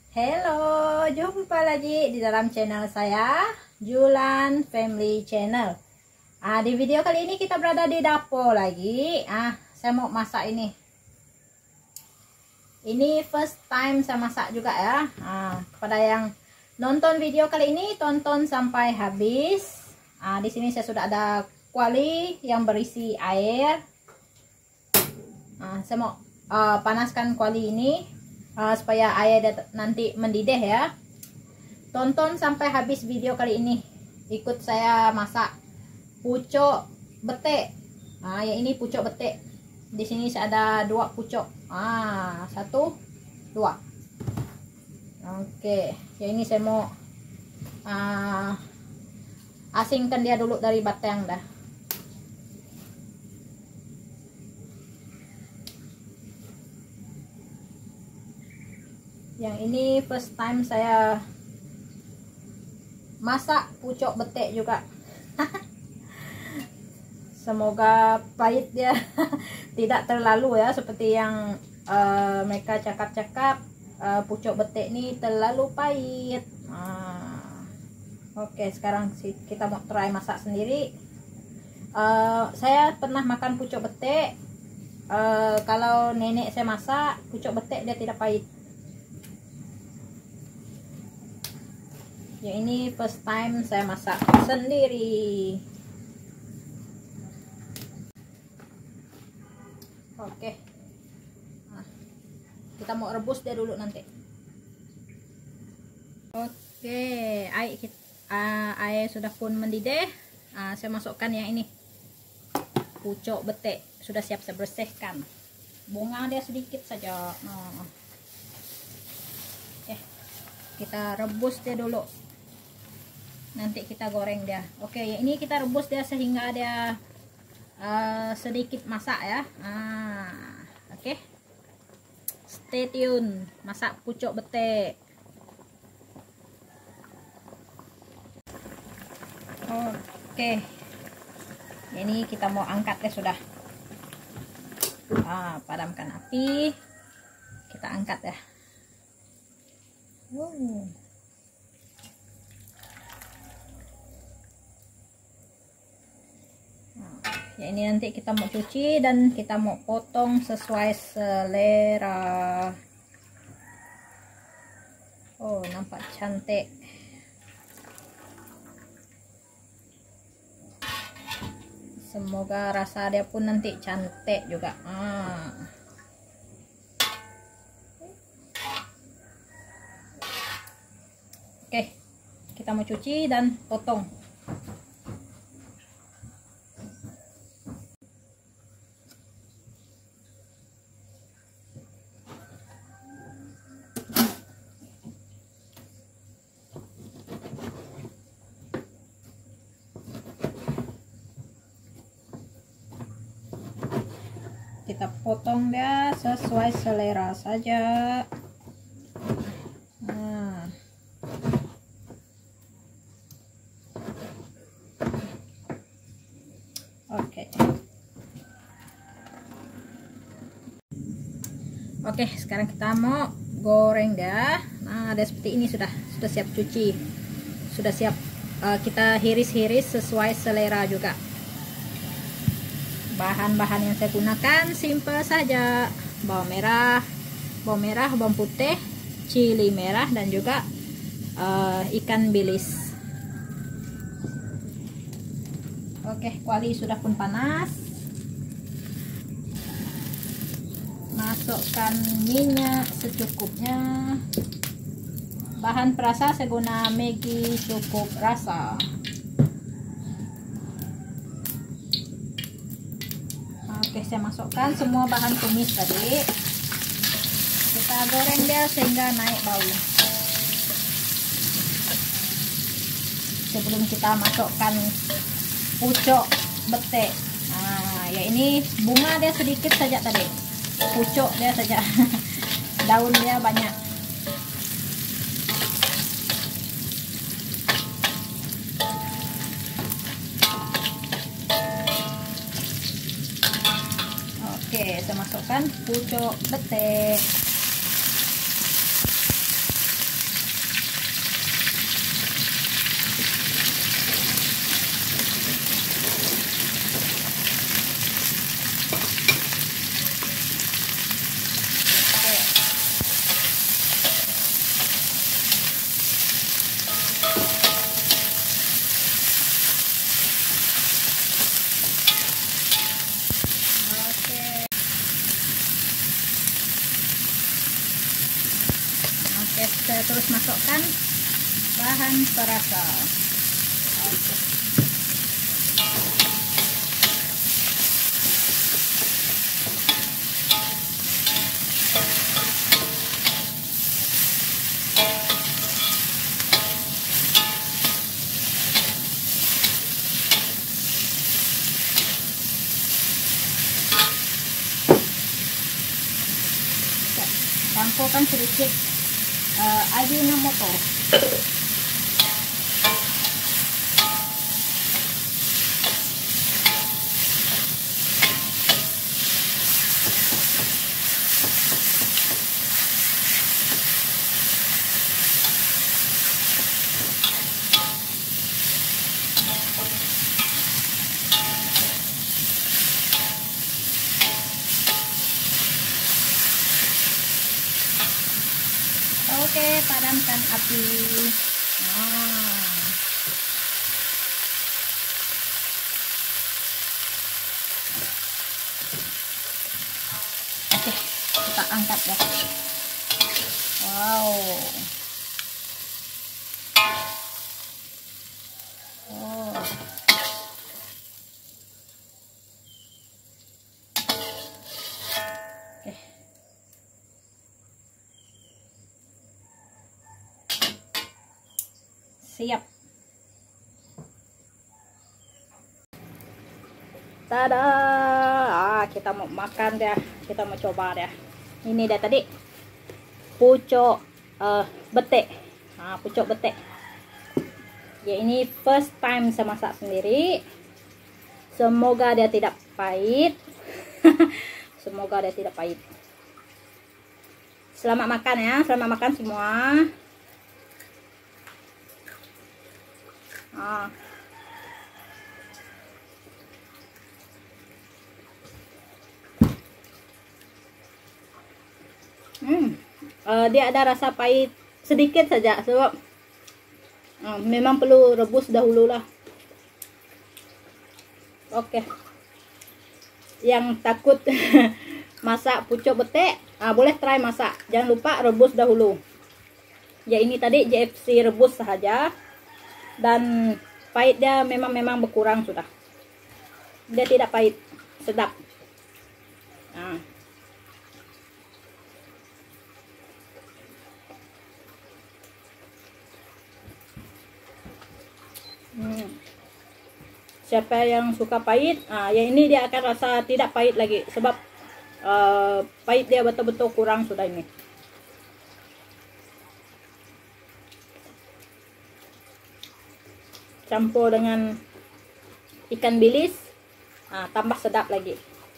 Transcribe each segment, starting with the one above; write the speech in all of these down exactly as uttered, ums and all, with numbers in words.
Halo, jumpa lagi di dalam channel saya, Julan Family Channel. Ah, di video kali ini kita berada di dapur lagi. Ah, saya mau masak ini. Ini first time saya masak juga ya. Ah, kepada yang nonton video kali ini, tonton sampai habis. Ah, di sini saya sudah ada kuali yang berisi air. Ah, saya mau uh, panaskan kuali ini. Uh, supaya air nanti mendidih ya. Tonton sampai habis video kali ini. Ikut saya masak pucuk betik. Nah, yang ini pucuk betik. Di sini saya ada dua pucuk. Ah, satu, dua. Oke, yang ini saya mau uh, asingkan dia dulu dari batang dah. Yang ini first time saya masak pucuk betik juga. Semoga pahit dia tidak terlalu ya, seperti yang uh, mereka cakap-cakap uh, pucuk betik ini terlalu pahit. uh, Oke, sekarang kita mau try masak sendiri. uh, Saya pernah makan pucuk betik. uh, Kalau nenek saya masak pucuk betik, dia tidak pahit. Ya, ini first time saya masak sendiri. Oke, nah, kita mau rebus dia dulu nanti. Oke, air kita, uh, air sudah pun mendidih. uh, Saya masukkan yang ini, pucuk betik sudah siap saya bersihkan. Bunga dia sedikit saja. Nah, oke, kita rebus dia dulu. Nanti kita goreng dia. Oke, ini kita rebus dia sehingga dia uh, sedikit masak ya. Ah, oke, stay tune masak pucuk betik. Oke, ini kita mau angkat ya sudah. Ah, padamkan api, kita angkat ya. Wow. Ya, ini nanti kita mau cuci dan kita mau potong sesuai selera. Oh, nampak cantik. Semoga rasa dia pun nanti cantik juga. Ah. Oke, kita mau cuci dan potong. Kita potong dia sesuai selera saja. Nah. Oke. Oke, sekarang kita mau goreng dia. Nah, ada seperti ini, sudah sudah siap cuci. Sudah siap uh, kita hiris-hiris sesuai selera juga. Bahan-bahan yang saya gunakan simple saja. Bawang merah, bawang merah, bawang putih, cili merah, dan juga uh, ikan bilis. Oke, kuali sudah pun panas. Masukkan minyak secukupnya. Bahan perasa saya guna Maggi cukup rasa. Oke, saya masukkan semua bahan tumis tadi. Kita goreng dia sehingga naik bau. Sebelum kita masukkan pucuk betik. Nah, ya ini bunga dia sedikit saja tadi. Pucuk dia saja. Daun dia banyak. Oke, saya masukkan pucuk betik. Oke, saya terus masukkan bahan perasa. Oke. Campurkan sedikit uh, Ajinomoto. Oke, padamkan api. Nah. Oke, kita angkat ya. Wow. Oh. Oke. Siap. Tada, ah, kita mau makan deh, kita mau coba deh. Ini dia tadi pucuk uh, betek, ah, pucuk betek. Ya, ini first time saya masak sendiri. Semoga dia tidak pahit. Semoga dia tidak pahit. Selamat makan ya, selamat makan semua. Ah. Hmm, uh, dia ada rasa pahit sedikit saja sebab uh, memang perlu rebus dahulu lah. Oke, yang takut masak pucuk betek, uh, boleh try masak. Jangan lupa rebus dahulu. Ya, ini tadi J F C rebus saja. Dan pahit dia memang memang berkurang sudah. Dia tidak pahit, sedap. Nah. Hmm. Siapa yang suka pahit, ah, ya ini dia akan rasa tidak pahit lagi sebab uh, pahit dia betul-betul kurang sudah ini. Campur dengan ikan bilis, nah, tambah sedap lagi.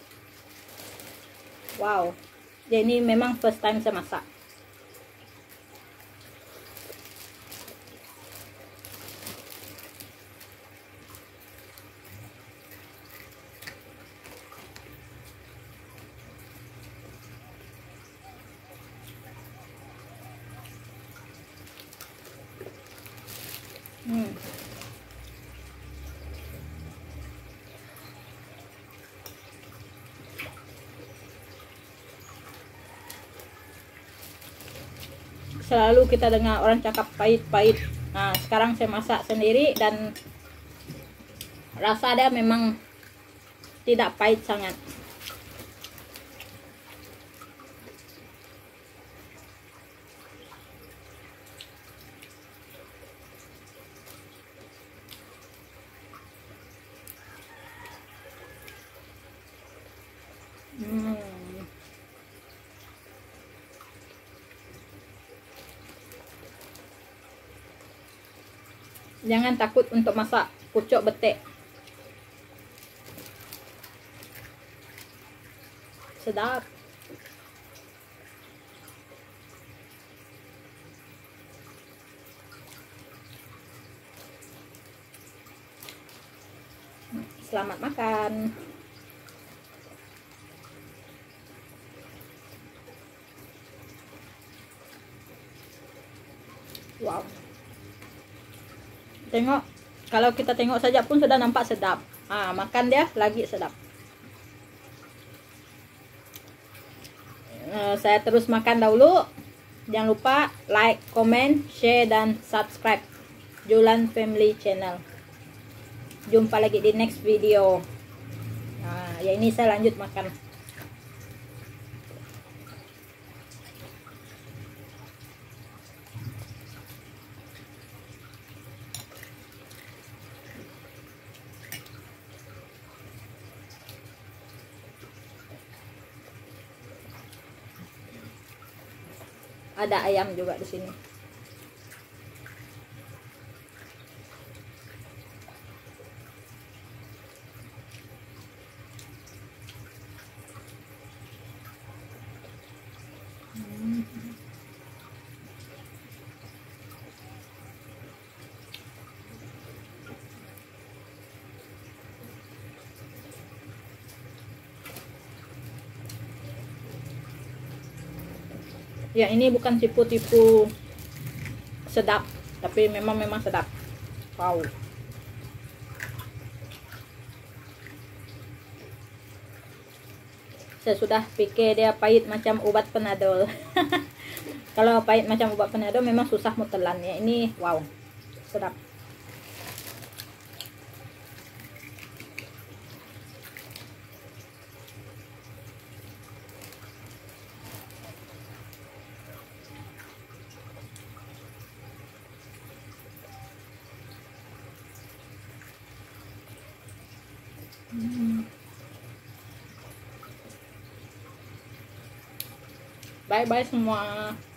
Wow, jadi ini memang first time saya masak. Hmm. Selalu kita dengar orang cakap pahit-pahit. Nah, sekarang saya masak sendiri dan rasa dia memang tidak pahit sangat. Hmm. Jangan takut untuk masak pucuk betek. Sedap. Selamat makan. Wow. Tengok, kalau kita tengok saja pun sudah nampak sedap. Ah, makan dia lagi sedap. Uh, saya terus makan dahulu. Jangan lupa like, comment, share, dan subscribe Julan Family Channel. Jumpa lagi di next video. Nah, ya ini saya lanjut makan. Ada ayam juga di sini. Hmm. Ya, ini bukan tipu-tipu sedap, tapi memang memang sedap. Wow. Saya sudah pikir dia pahit macam obat Panadol. Kalau pahit macam obat Panadol memang susah mau telan ya. Ini wow, sedap. Hmm. Bye bye semua.